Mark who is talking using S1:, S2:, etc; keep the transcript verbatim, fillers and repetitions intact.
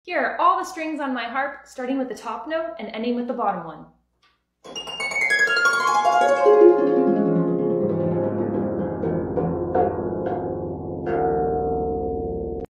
S1: Here are all the strings on my harp, starting with the top note and ending with the bottom one.